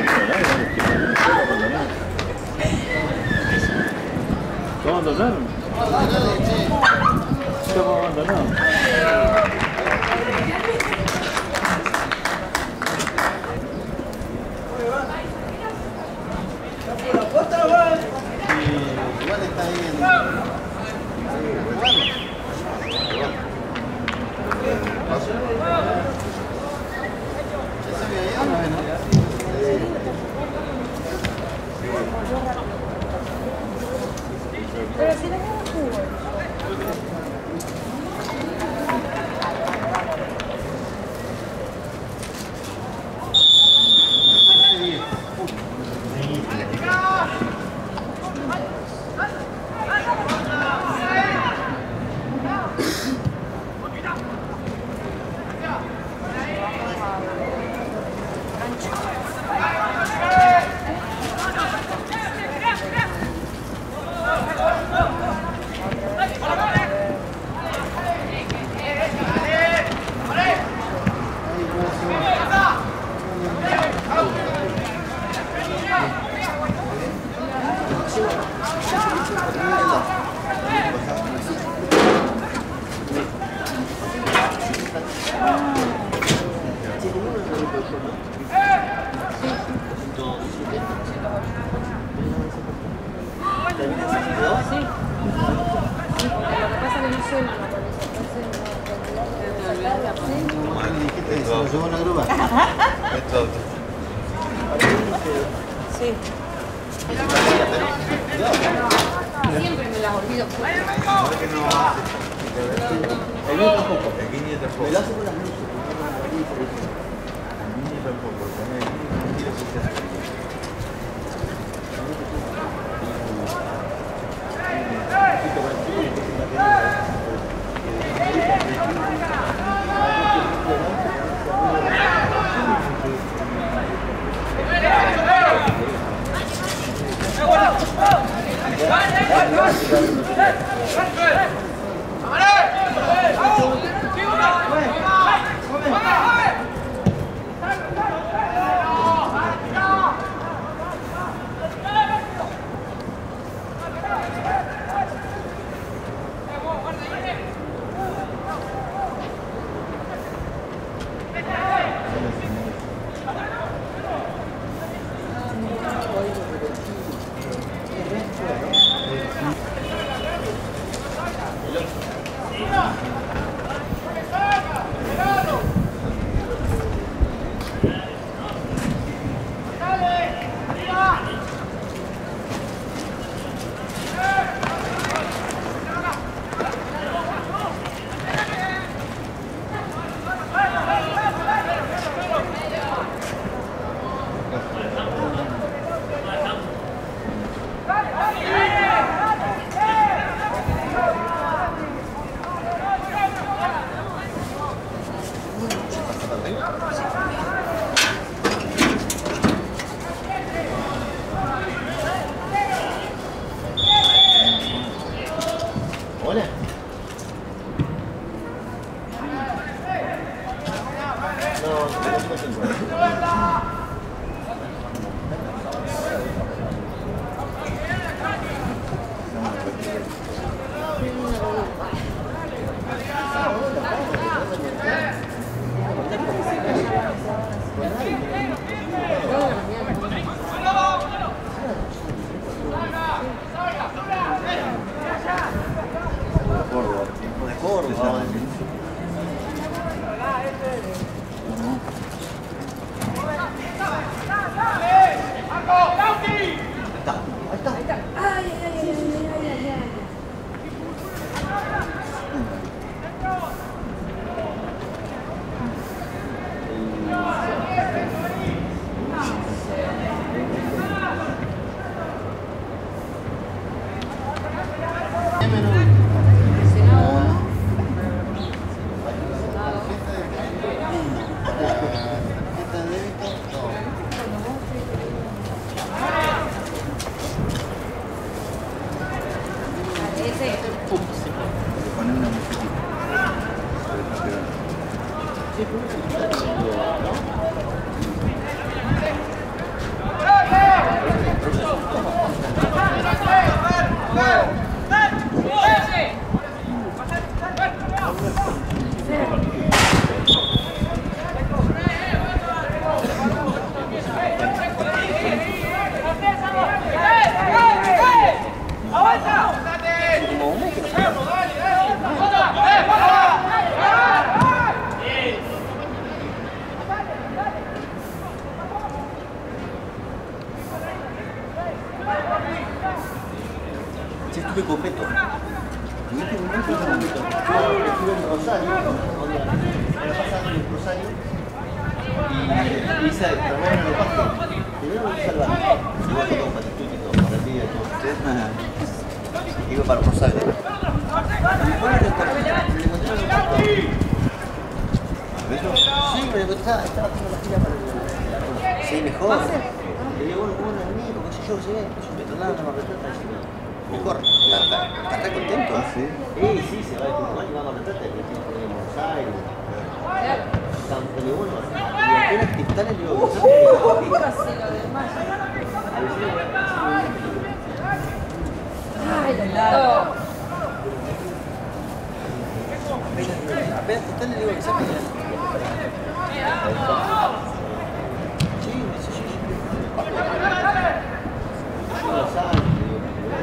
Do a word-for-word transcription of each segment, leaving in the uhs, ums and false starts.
¿Cómo abandonaron? ¿Cómo abandonaron? Igual está ahí en... Pero si no me jugo. Sí. Siempre me las olvido. El niño tampoco. El niño tampoco. Me lo hace con las luces. El niño tampoco. estuve con Beto. ¿Tuviste un momento con Beto? Yo estuve en Rosario, la pasada en Rosario, y hice el programa en el parque. Primero me salvar. Y vos todo para estudio, todo para el día, todo. Iba para Rosario. Y después me encontré en el parque. ¿Beto? Sí, me lo estaba haciendo la fila para el... Sí, mejor. Le digo, bueno, ¿cómo no es mío? ¿Qué sé yo? ¿Sí? Me tornaron a retrata y mejor. ¿Estás re contento? Ah, sí. Sí, sí, se va de Tucumán y va a retrata y le tiene que poner en Buenos Aires. Le digo, bueno, y apenas cristales le digo, ¿qué Casi lo demás. A ver si le voy a pasar. Ay, helado. Apenas cristales le digo que saque ya. Sí, me dice, sí, sí. Yo lo sabe, le digo.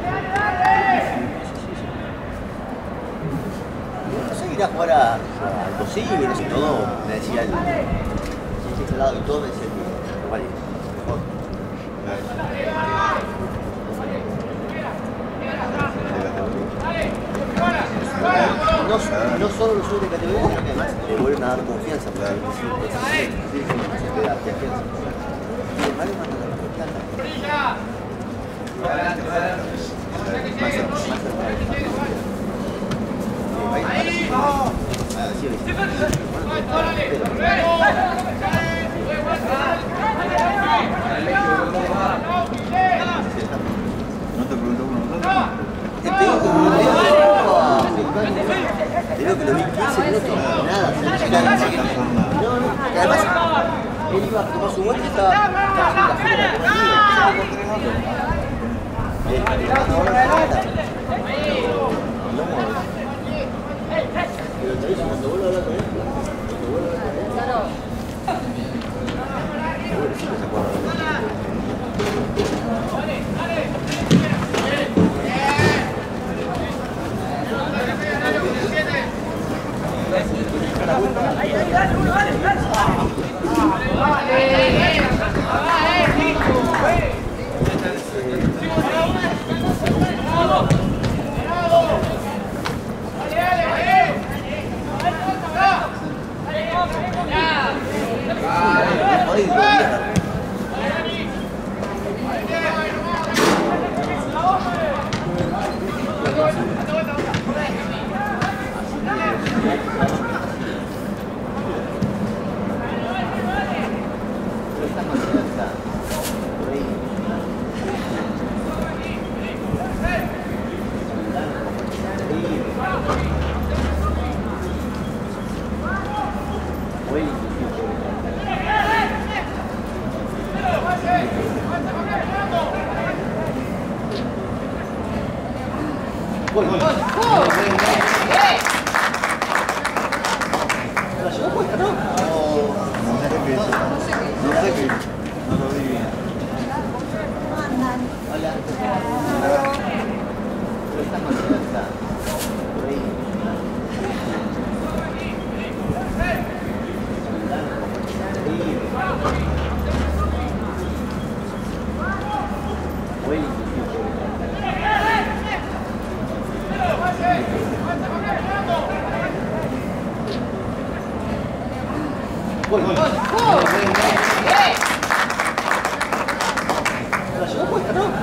No sé, ir a jugar a, al posible, no sé, todo, me decía el... Si este lado y todo, me decía el... Vale, mejor. No, no solo lo sube de categoría, sino que además le vuelven a dar confianza, porque sí, sí, sí, te da confianza. Y el Mario manda la plata. Más cerca, más cerca. ¿No te preguntó por nosotros? Te digo que lo vi quince minutos, nada, se llega. No, no, que además él iba a tomar su vuelta y estaba haciendo la fila conmigo. Pero te digo, cuando vuelvo a hablar con él, cuando vuelvo a hablar con él, Claro. seguro sí que se acuerda de mí. Ay, Dios mío. Está más cerca. Por ahí. Gol, gol. ¿La llevó puesta, no? No sé qué es. No sé qué. No lo vi bien. Hola. Pero está más cerca. Por ahí. Gol, gol. ¿La llevó puesta, no?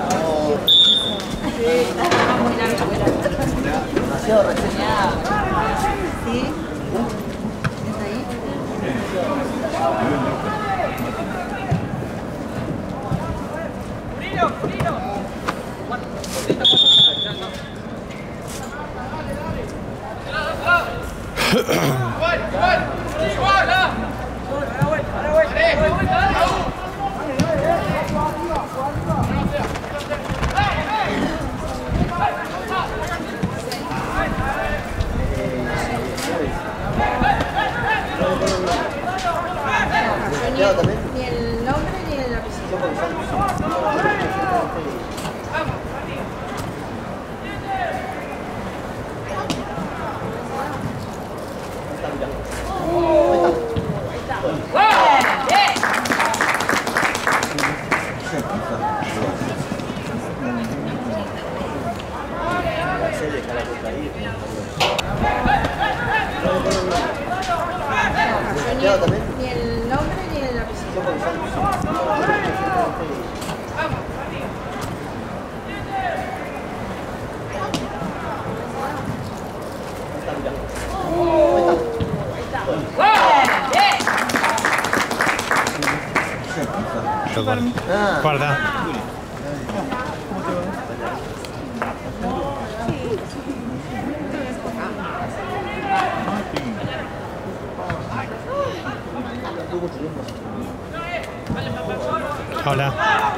Demasiado recién. ¿Sí? ¿Es ahí? También. Ni el nombre ni el apellido. Ah. Guarda. Hola.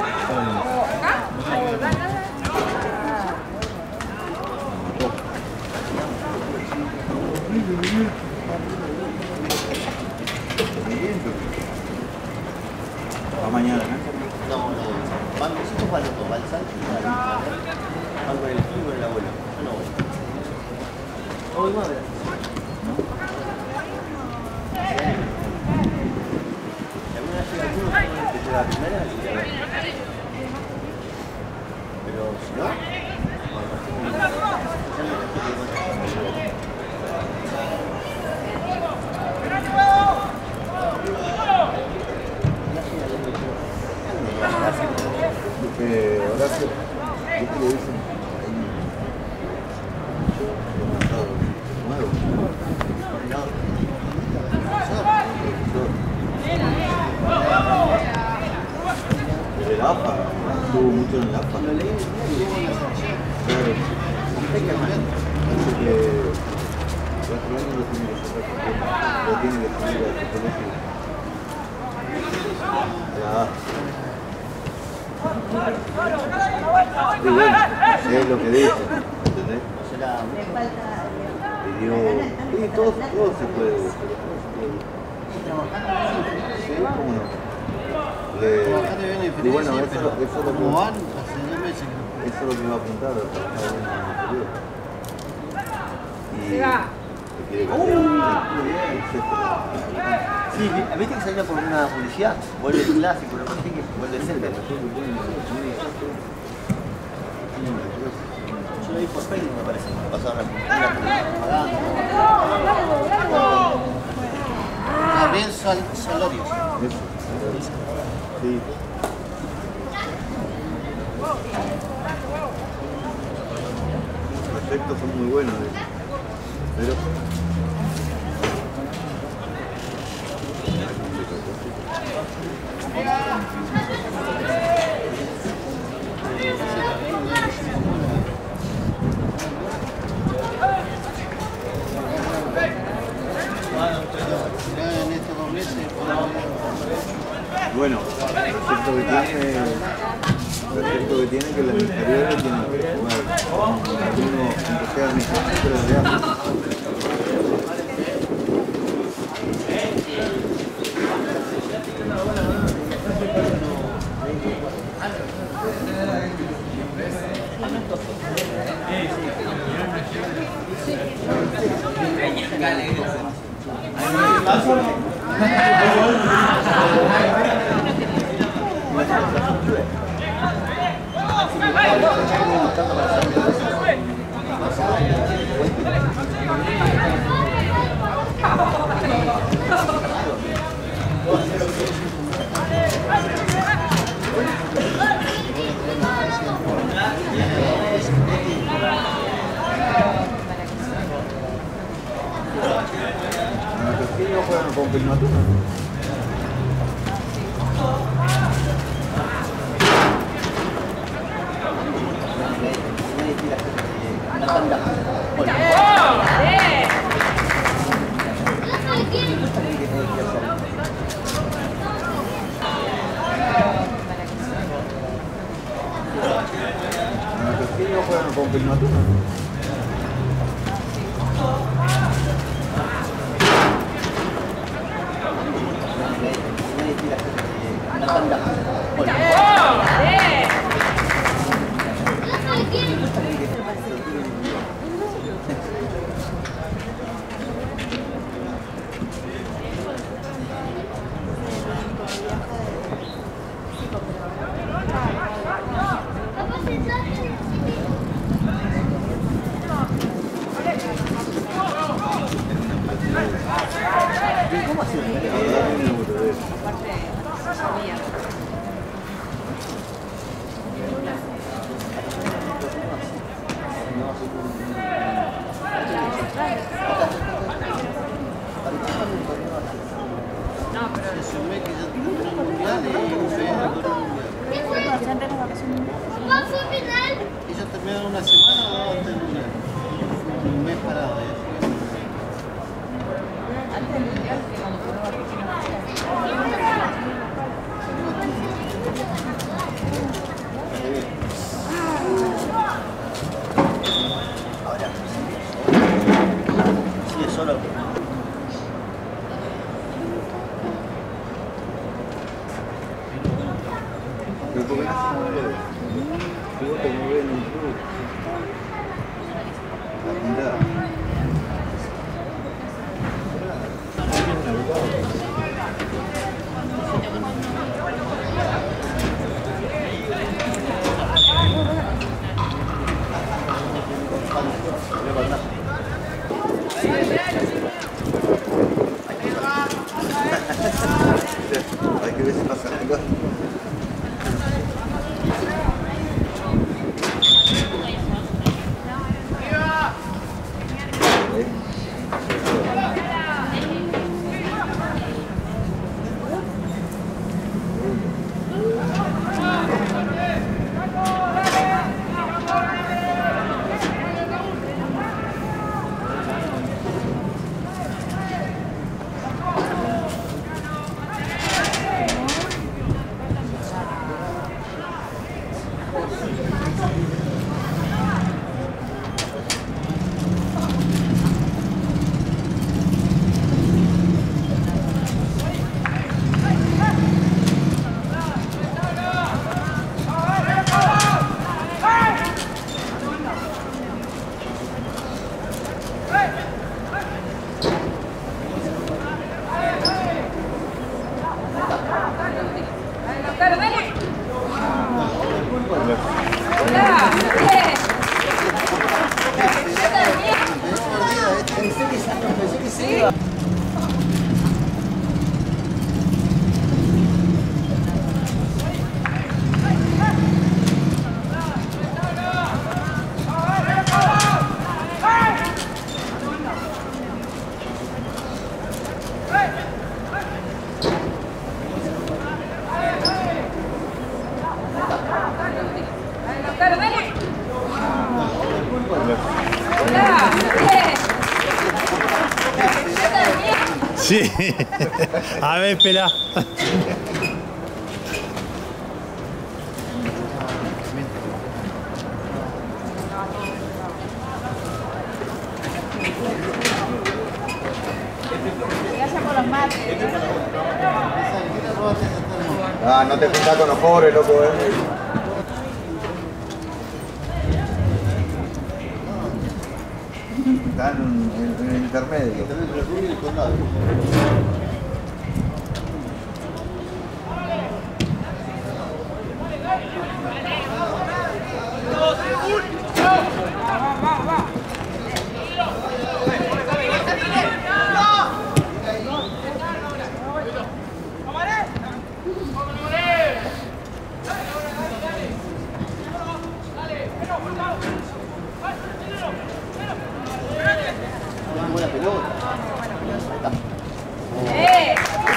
Va mañana, ¿no? No, no. Van, nosotros van los dos, van Santi y van van con el tío y con el abuelo. Yo no voy. No voy más, ¿verdad? Si alguna vez llega alguno que llega a primera, sí, ya voy. Pero si no, Porque Horacio, ¿viste que dicen? Ahí, demasiado nuevo. no. Pero el A F A, estuvo mucho en el A F A. Lo leí en el diario. Claro. Peckerman. Así que cuatro años lo tiene que sacar completo. Lo tiene que subir a su colegio. Ya. Y bueno, es lo que dice, ¿entendés? No será. Le falta. Pidió. Sí, todo, todo se puede. Sí, cómo no. Le, Trabajando bien en y bueno, diferencia, eso, pero eso es lo que como van, hace dos meses que no. eso es lo que va a apuntar a trabajar en el interior. Y Se va. te quiere Uh, cambiar. Sí, viste que salió por una publicidad, vuelve el clásico, pero viste que vuelve el Celta. Yo lo vi por Facebook, me parece. Pasaron la publicidad. Gabriel Solorios. Eso. Sí. Los efectos son muy buenos, eh. Pero En estos dos meses, bueno, el efecto que tiene, el efecto que tiene que las inferiores tienen que jugar uno, aunque sea mexicano, pero de África. No juegan con Pilmatuna. No juegan con Pilmatuna. ¿Cómo ha sido? Pero ¿por qué no hacemos un leve? Si vos te movés en un club, la pintada. Hay que ver si pasa algo. Sí. A ver, espera. Ah, no te juntas con los pobres, loco, eh. Están en, en el intermedio. Buena pelota. ¡Eh!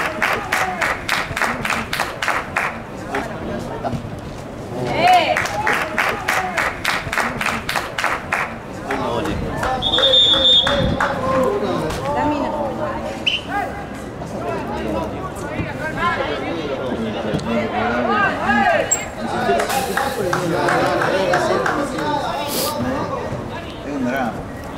¡Eh! Lamina. Es un drama.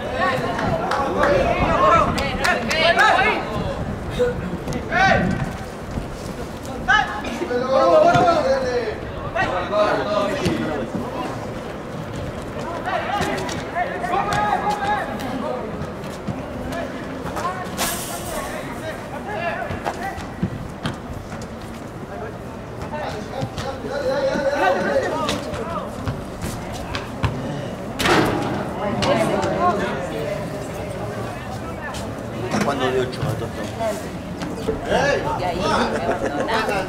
Cuando de ocho a todo. Y ahí me abandonaron.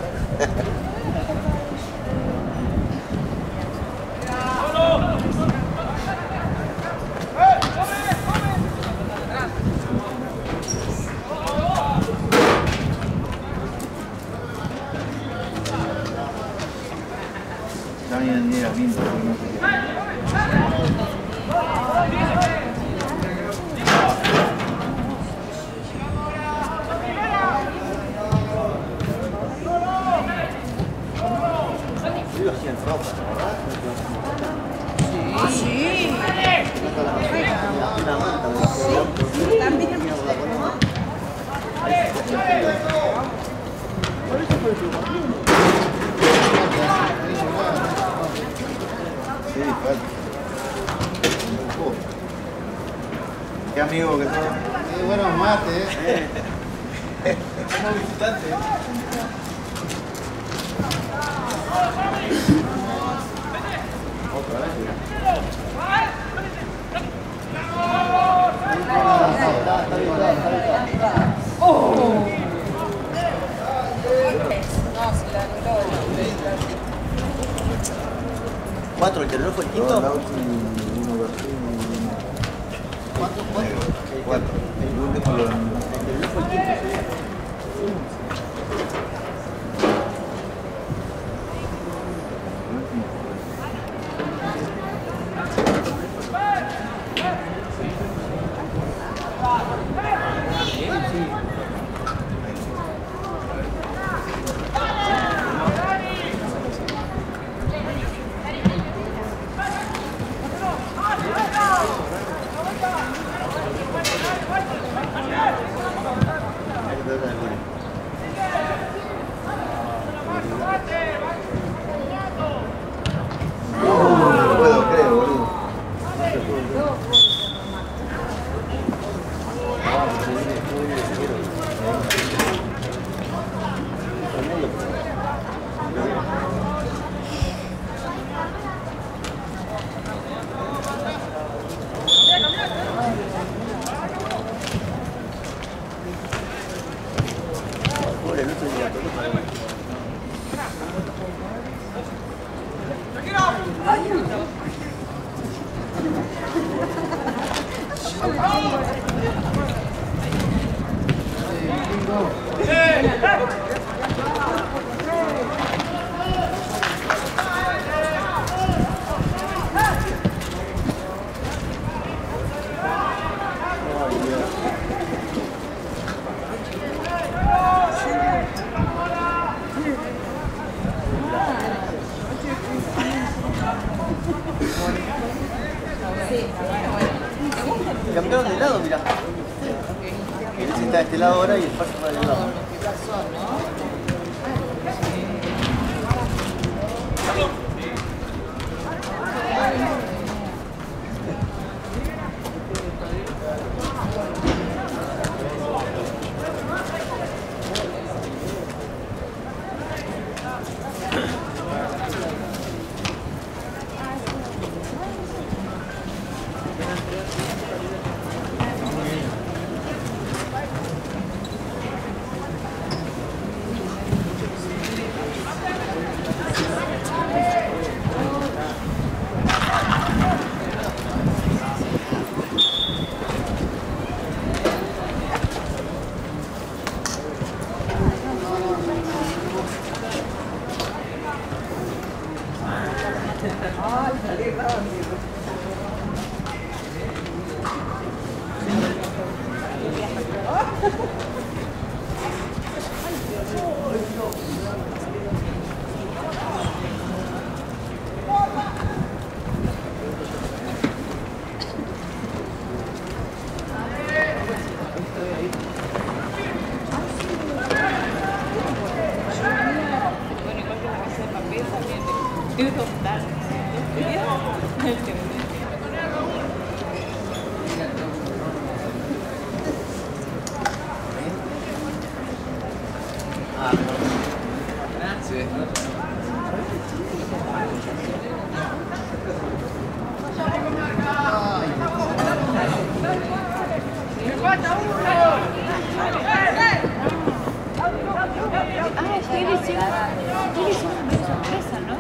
Ya vienen ni las pintas, no sé qué. Sí. También. Por eso fue el amigos que son. Sí, buenos mates, eh. Como visitante. Otra vez, ¿cuatro? ¿El terreno fue el quinto? Dos Lauchi, uno García, ¿Cuánto? ¿Cuatro? uno cuatro. El último lo El terreno fue el quinto, sí. No puedo creer, boludo. Pobre, no estoy llegando. Cambiaron de lado, mirá. Él se está de este lado ahora y el paso para el lado. Ah, ustedes hicieron, ustedes hicieron una sorpresa, ¿no?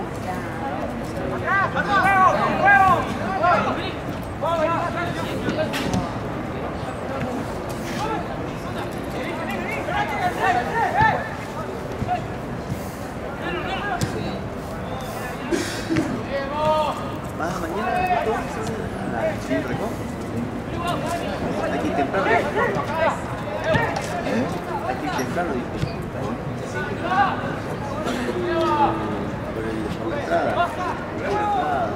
¿Vas mañana? ¿Sí, recojo? Hay que ir temprano. ¿Eh? Hay que ir temprano, dijo. Por, el, por la entrada. Por la entrada.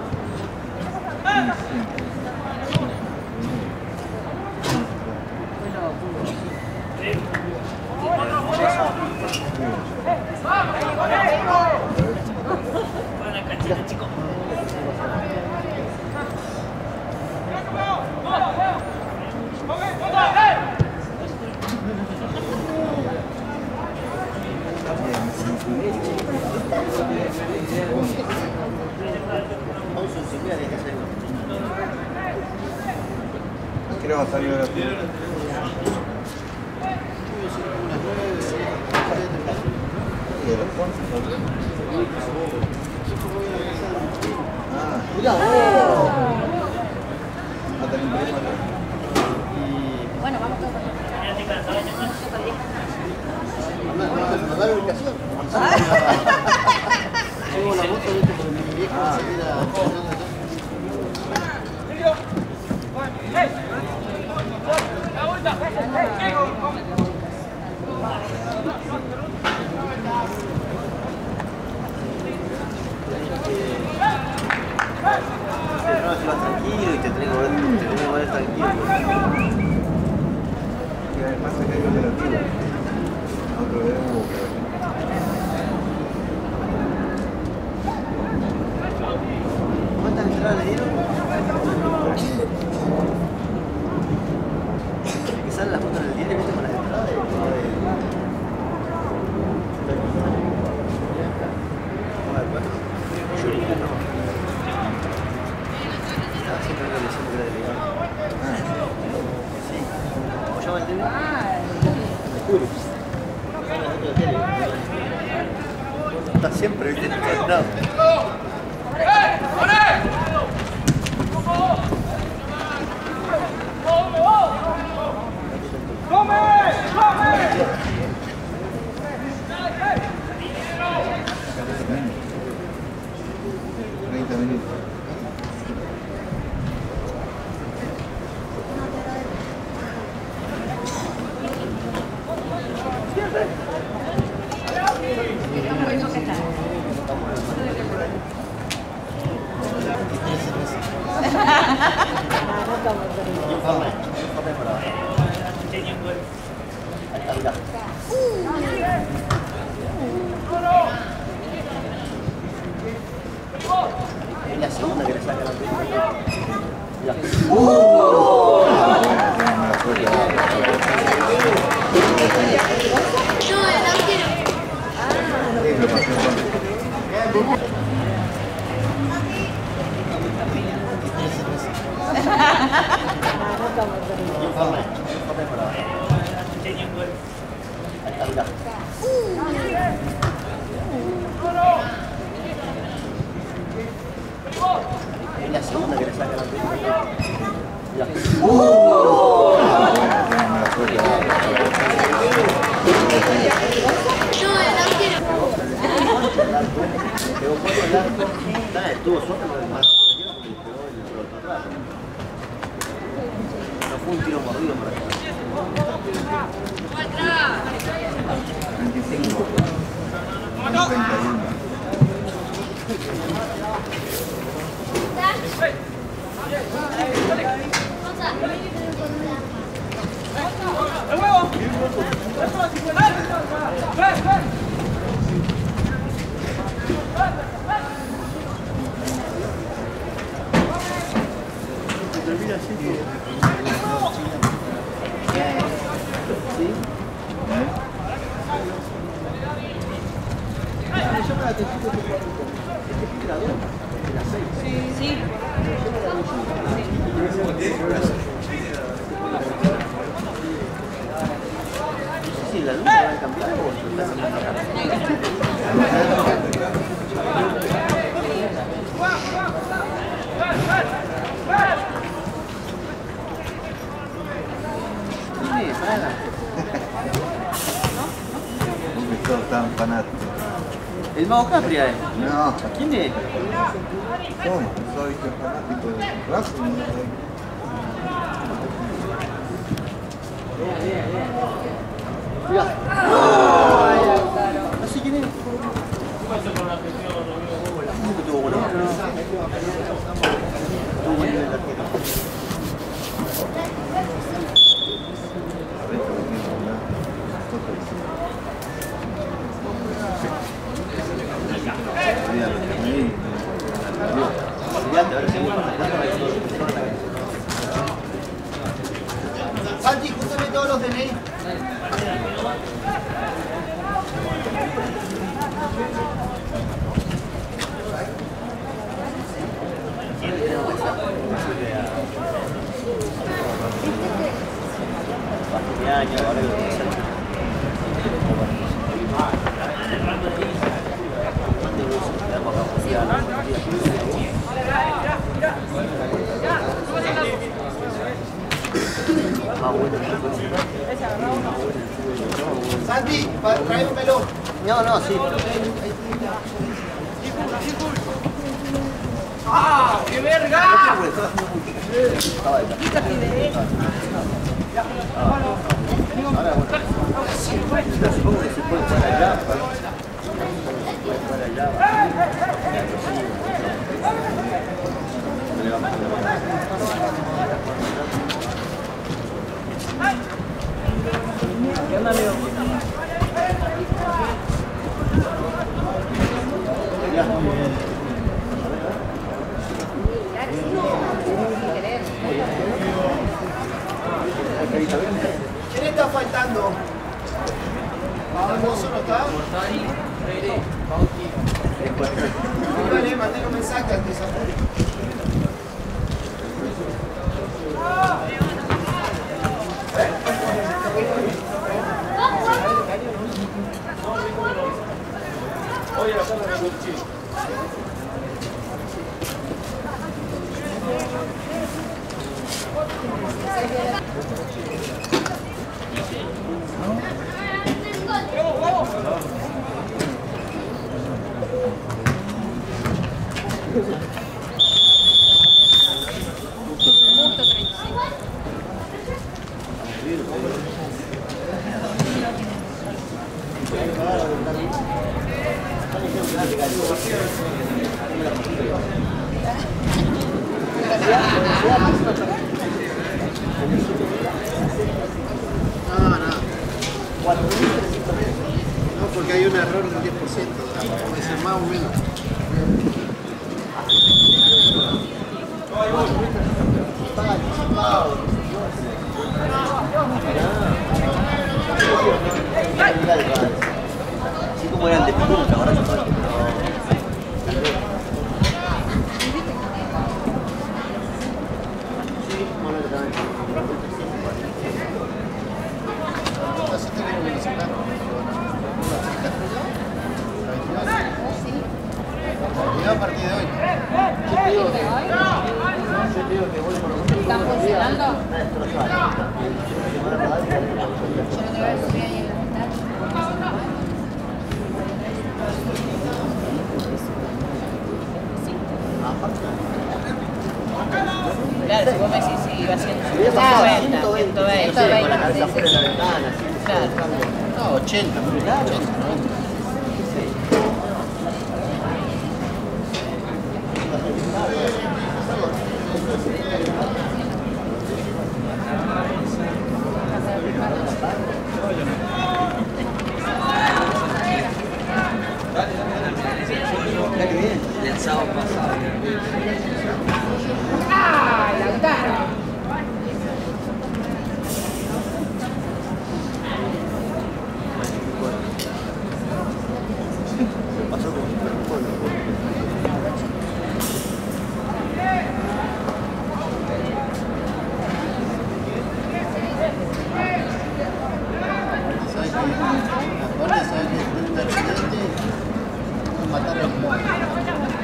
Buena canchita, chicos. ¡Vamos! ¿Qué le va a salir ahora? ¿Y de los Ponce? Ah, Cuidado. no tenés problema. Bueno, vamos todos. ¿Nos da la ubicación? Tengo la moto, viste, porque mi viejo se queda... No, si vas tranquilo y te traigo te traigo ver tranquilo. ¿Qué pasa que hay operativo? Otro de nuevo. ¿Cuántas entradas le dieron? Que salen las fotos en el diario, viste, con las entradas. Siempre me decían que era delegado. Sí. ¿Cómo llama el tele? Mercurio. Está siempre, viste, en todos lados. treinta minutos. Informe, informe por ahora. Ahí está, mirá. Es la segunda que le saca la pelota. Mirá. Informe, informe por ahora. Ahí está, mirá. Es la segunda que le saca la pelota. Mirá. Pegó fuego el arco. Estuvo suelto con el marco porque pegó el pelotón atrás. No fue un tiro mordido por acá. veinticinco. treinta y uno. Termina así. ¿Sí? Me llama la atención que este cuadrito. Este pibe era dos, era seis. Sí. Sí, la luna va a cambiar o se está haciendo una cara. Tiene para. Un vector tan fanático. El Mago Capria es. No, ¿Quién es? ¿cómo? Soy que fanático de Racing. Mirá. No sé quién es. ¿Cómo que tuvo bueno? Tuvo buen nivel de arquero. Santi, júntame todos los D N I. años, ahora que lo voy a hacer. Santi, trae un melón. No, no, sí. ¡Ah! ¡Qué verga! Ahora, bueno, supongo que se puede jugar allá. Se puede jugar allá. ¿Qué onda, amigo? ¿Quién está faltando? ¿Hermoso no está? Dígale, mandé un mensaje antes. No, porque hay un error del diez por ciento, puede ser más o menos. Así como era el de Pinto, ahora se puede. A partir de hoy. ¿Están funcionando? Claro, si vos me decís, sí, iba siendo Claro, ciento veinte, ciento veinte. ciento veinte. Para que afuera de la ventana, así. Claro. No, ochenta, claro. Mira que bien, el sábado pasado. ¡Ah, Lautaro! Pasó como si fuera un pueblo. ¿Sabes qué? Aparte, ¿sabes qué? El accidente es matar al mundo.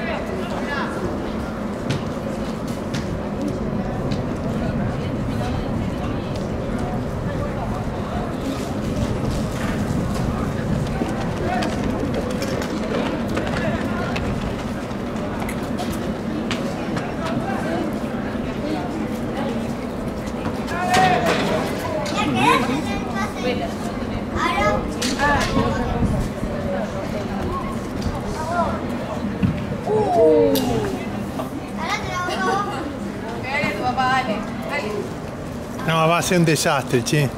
No, va a ser un desastre, che.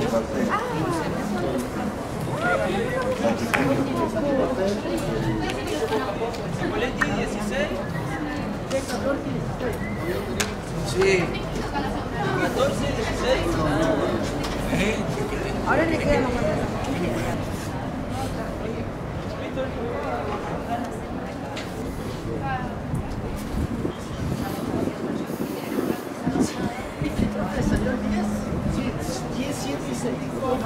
Sí. catorce, dieciséis. Ahora le queda más. diez, siete y seis.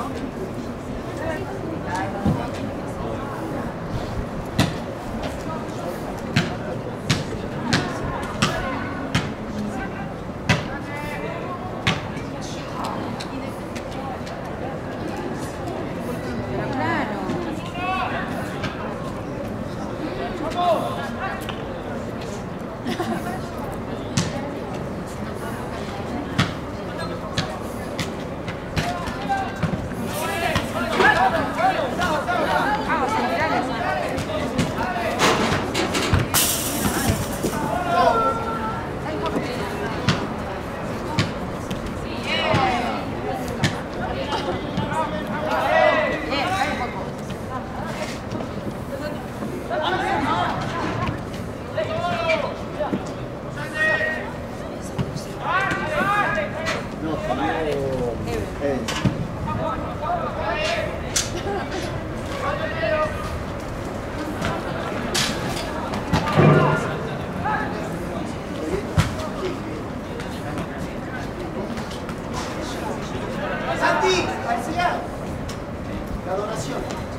Santi, García, la donación.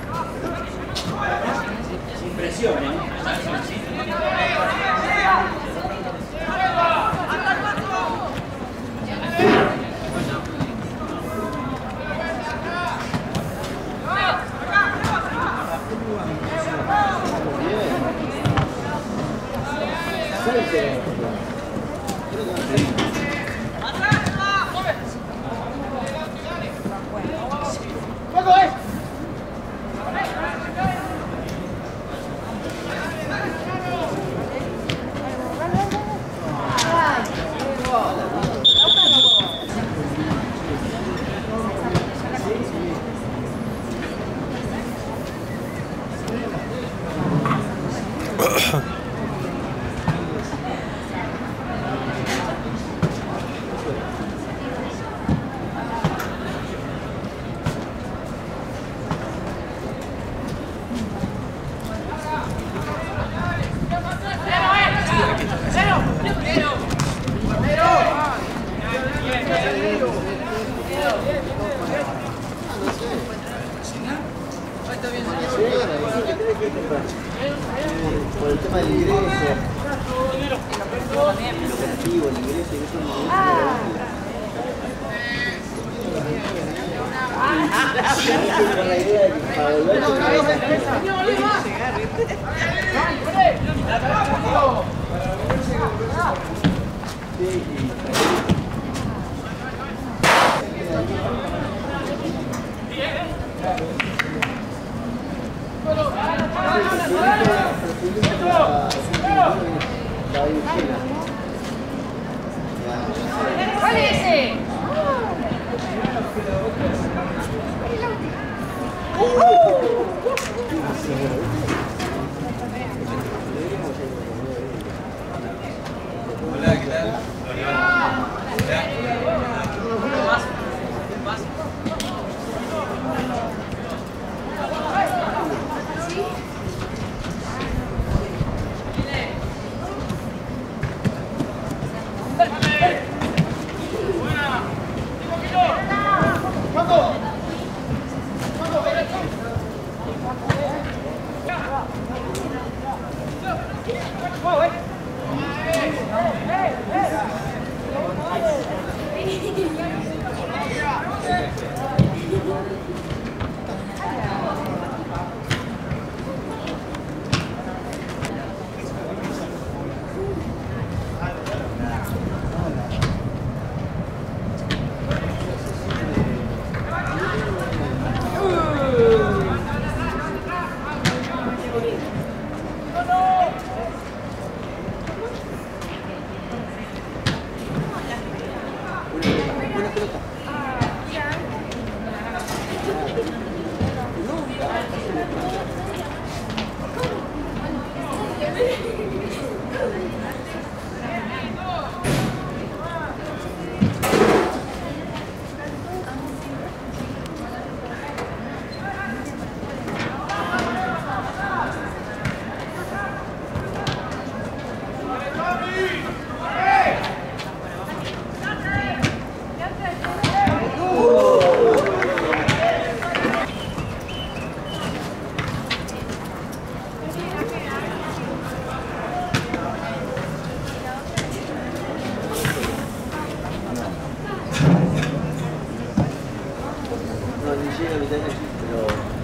Sin presión, ¿eh? Por el tema del ingreso, el operativo, el ingreso y eso con la idea de que para volver ¿Cuál es ese? Hola, ¿qué tal? mitad de Messi, pero...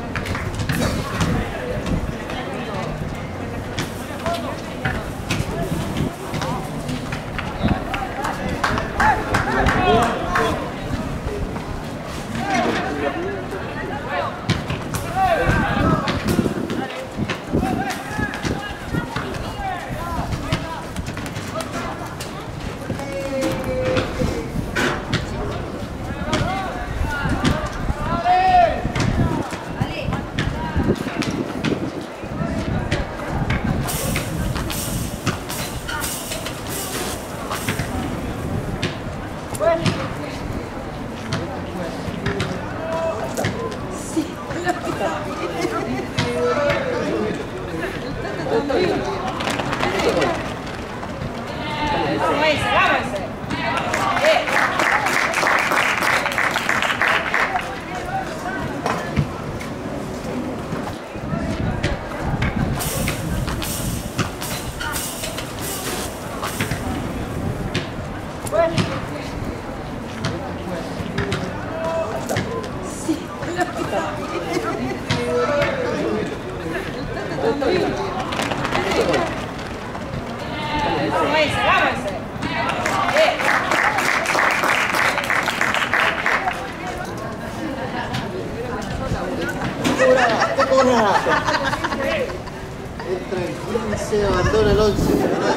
Entra el quince, abandona el once.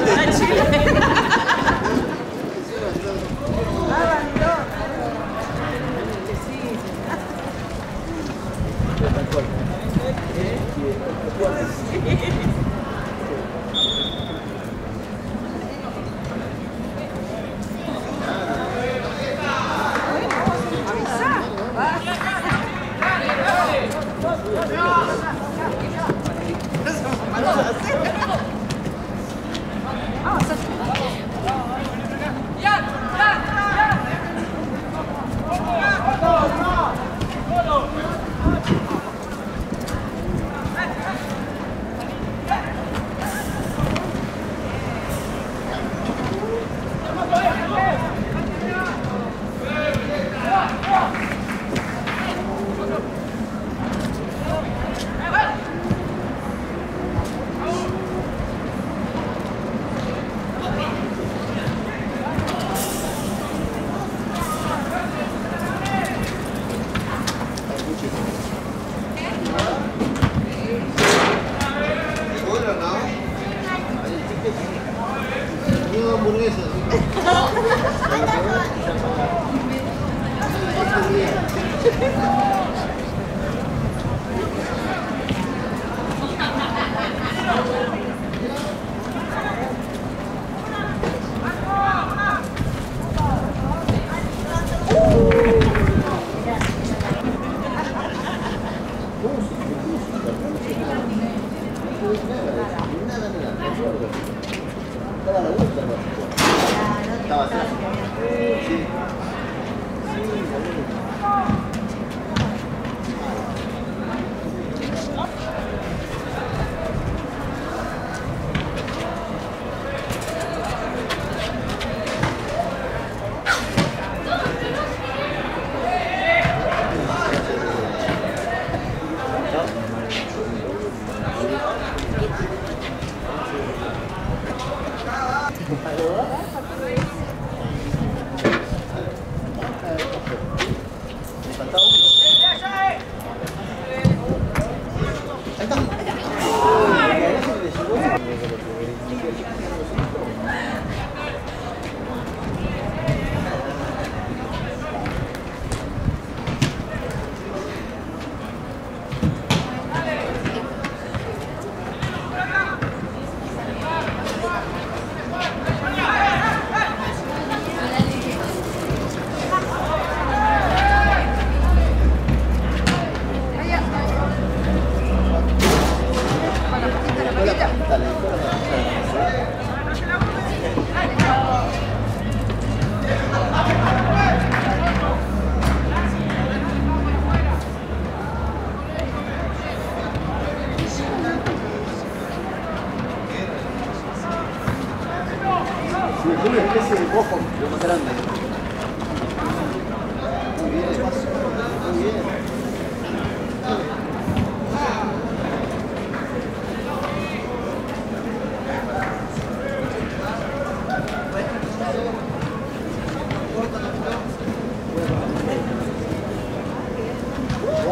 Una especie de cojo más grande. Muy bien, muy bien.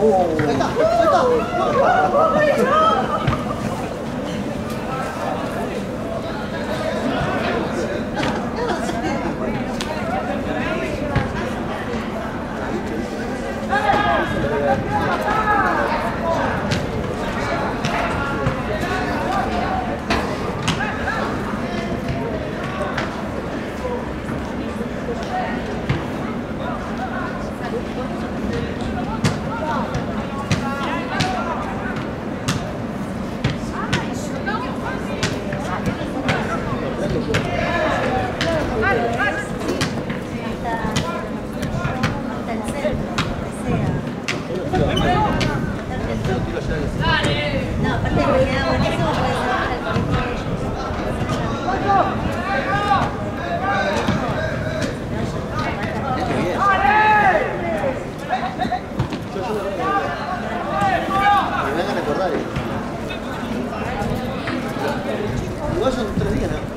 Ahí está, ahí está. No, aparte me queda buenísimo porque se van al colegio de ellos. Me van a recordar. Igual son tres días, ¿no?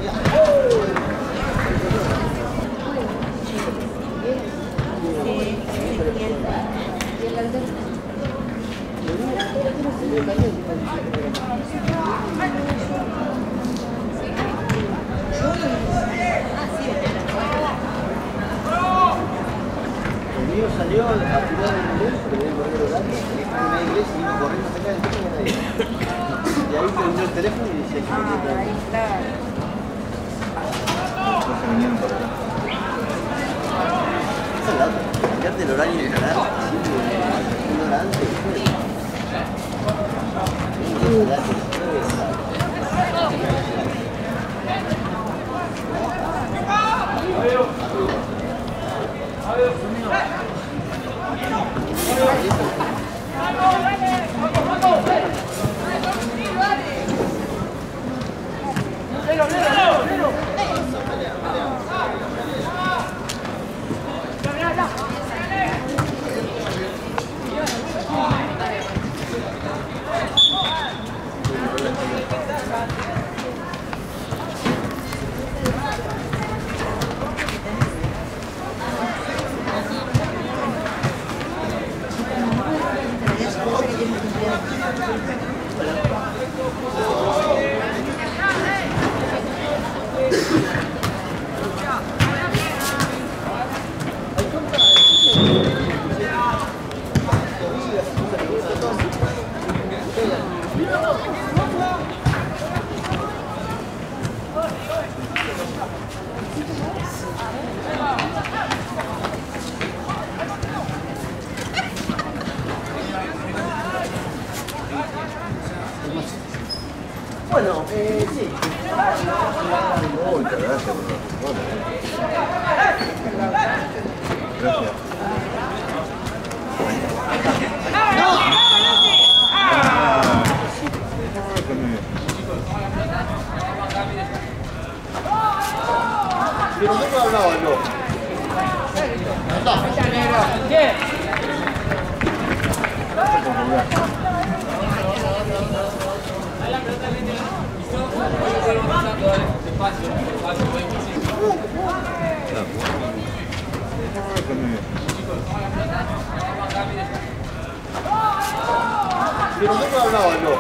El mío salió a tirar el inglés, porque el correo grande, una inglés y vino corriendo hasta acá del techo y nadie. Y ahí prendió el teléfono y dice que no Ahí está. No se vinieron para acá. esa es la otra, cambiarte el horario de ganar, siempre una hora antes y después. Sí, ya te Bueno, eh, sí. Oh, muchas gracias por la foto. Gracias. Pero no me hablaba yo. Pero no me hablaba yo.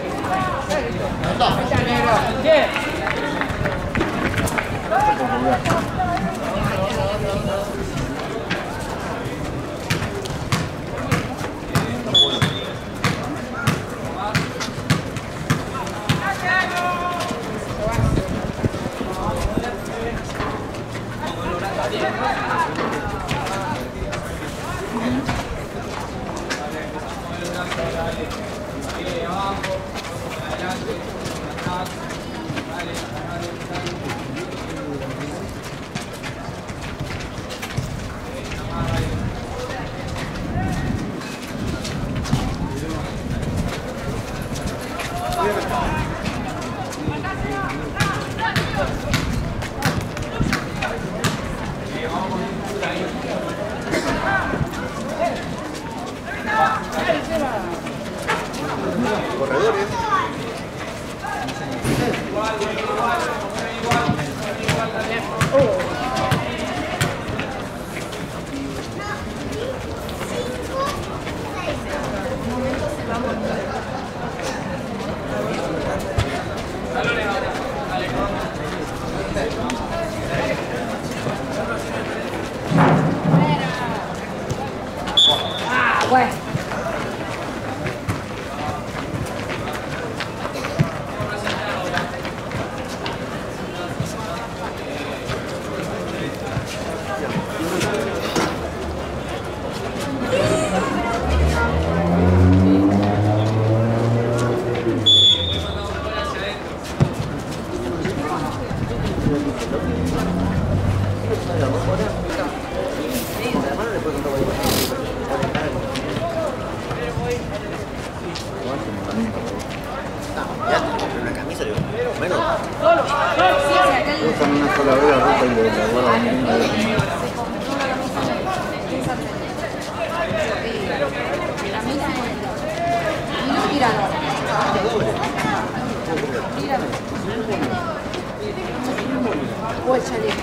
Corredores. Ah, bueno. Una camisa, digo, menos. Usan una sola vez la ropa y la guardan en una vez más. O el chaleco.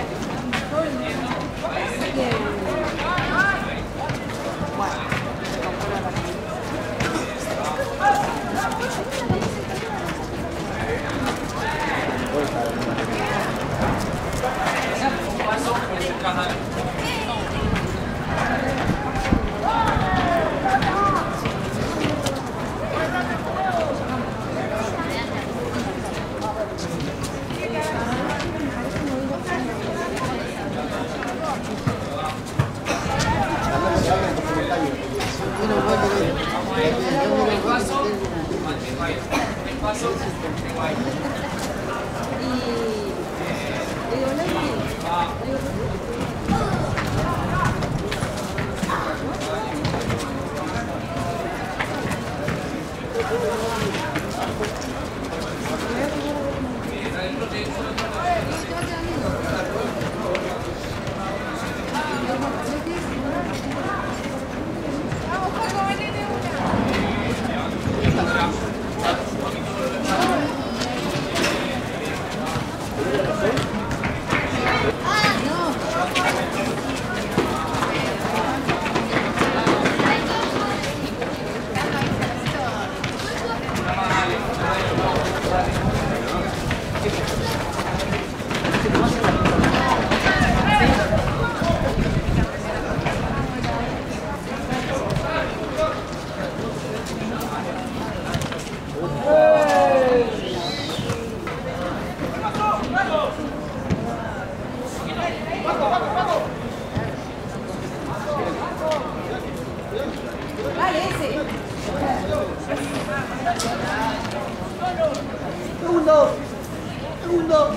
Segundo, segundo.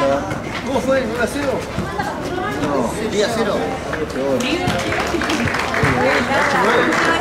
¿Cómo fue? ¿nueve a cero? No, ¿diez a cero? peor. ocho nueve.